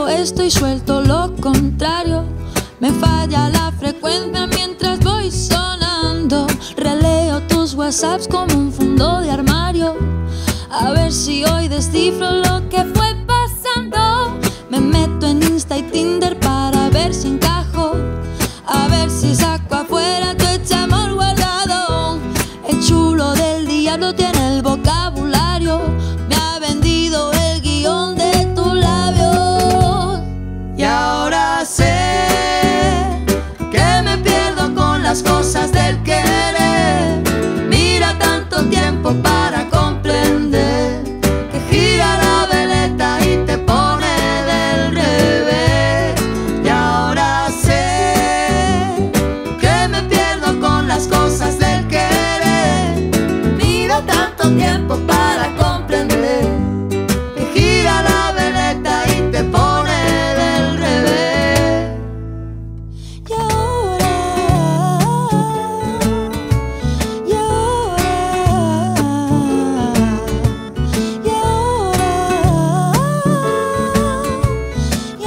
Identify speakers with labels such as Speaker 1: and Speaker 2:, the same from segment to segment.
Speaker 1: esto y suelto lo contrario. Me falla la frecuencia mientras voy sonando. Releo tus whatsapps como un fondo de armario, a ver si hoy descifro lo que fue pasando. Me meto en Insta y Tinder para ver si encajo, a ver si saco afuera tu hecha amor guardado. El chulo del diablo tiene el vocabulario, me ha vendido el guión de tus labios.
Speaker 2: Y ahora sé que me pierdo con las cosas del querer. Mira, tanto tiempo para comprender que gira la veleta y te pone del revés. Y ahora sé que me pierdo con las cosas del querer. Mira, tanto tiempo para comprender que gira la veleta y te pone del revés.
Speaker 1: Y ahora, y ahora, y ahora, y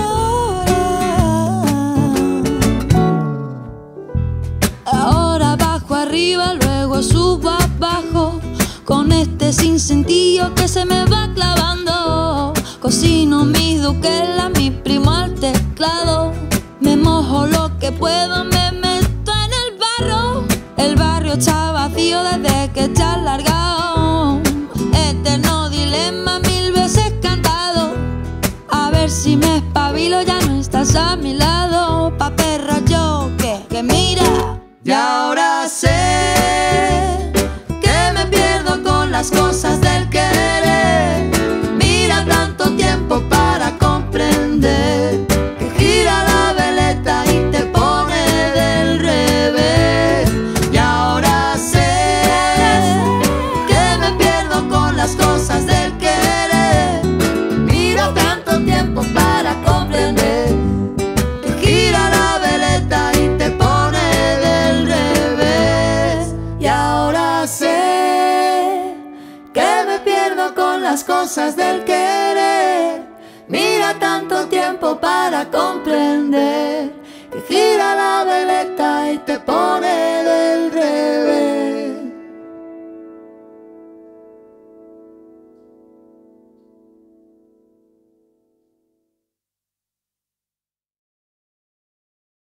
Speaker 1: ahora. Ahora bajo arriba, luego subo abajo, con este sinsentido que se me va clavando. Cocino mis duquelas, mi primo al teclado. Me mojo lo que puedo, me meto en el barro. El barrio está vacío desde que te has largado. Eterno dilema, 1000 veces cantado. A ver si me espabilo, ya no estás a mi lado. Pa' perra yo que mira.
Speaker 2: Y ahora sé que me pierdo con las cosas del querer. Mira, tanto tiempo para comprender que gira la veleta y te pone del revés. Y ahora sé que me pierdo con las cosas del querer. Mira, tanto tiempo para comprender que gira la veleta y te pone del revés. Y ahora sé que me pierdo con las cosas del querer. Mira, tanto tiempo para comprender que gira la veleta y te pone del revés.